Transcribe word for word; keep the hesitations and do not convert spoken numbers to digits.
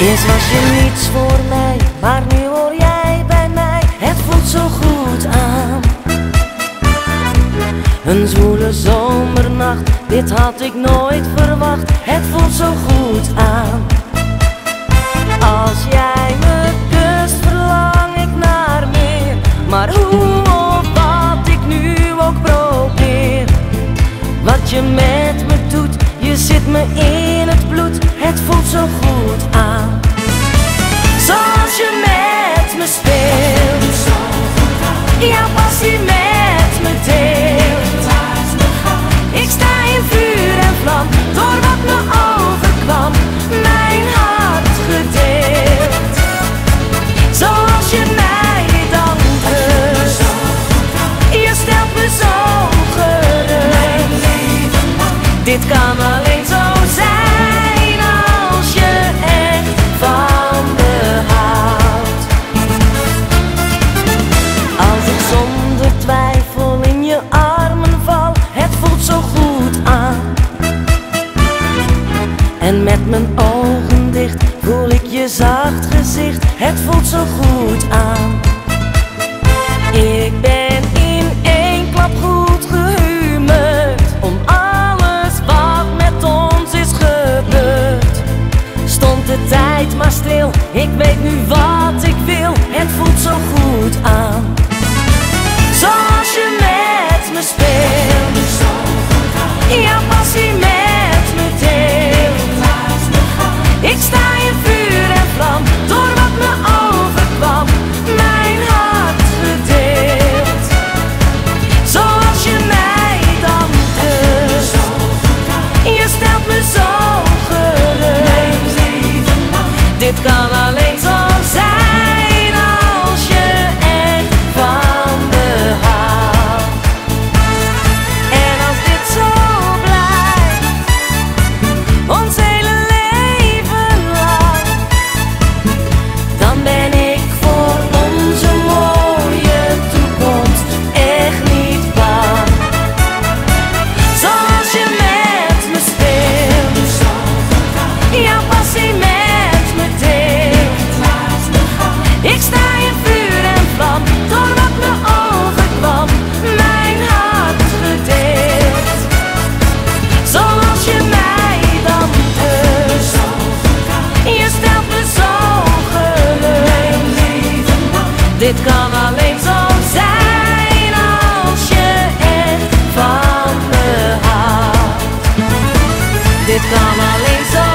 Eerst was je niets voor mij, maar nu hoor jij bij mij. Het voelt zo goed aan. Een zwoele zomernacht, dit had ik nooit verwacht. Het voelt zo goed aan. Als jij me kust, verlang ik naar meer. Maar hoe of wat ik nu ook probeer. Wat je met me doet, je zit me in het bloed. Het voelt zo goed aan. Zoals je met me speelt, jouw passie met me deelt. Ik sta in vuur en vlam, door wat me overkwam, mijn hart gedeeld. Zoals je mij dankt, je stelt me zo gerust. Dit kan alleen zo zijn als je echt van me houdt. Als ik zonder twijfel in je armen val, het voelt zo goed aan. En met mijn ogen dicht voel ik je zacht gezicht, het voelt zo goed aan. Ik ben in één klap goed gehumerd om alles wat met ons is gebeurd. Stond de tijd maar stil, ik weet nu wat ik wil, het voelt zo goed aan. Zoals je met me speelt, jouw passie met me deelt. Ik sta in vuur en vlam, door wat me overkwam, mijn hart gedeeld. Zoals je mij dankt, je stelt me zo gerust. Dit kan alleen zo zijn als je echt van me houdt. En als dit zo blijft, ons hele leven lang, dan ben ik voor onze mooie toekomst echt niet bang. Zoals je met me speelt, jouw passie met me deelt. Ik sta in vuur en vlam, door wat me overkwam, mijn hart gedeeld. Zoals je mij dankt, je stelt me zo gerust. Dit kan alleen zo zijn als je echt van me houdt. Dit kan alleen zo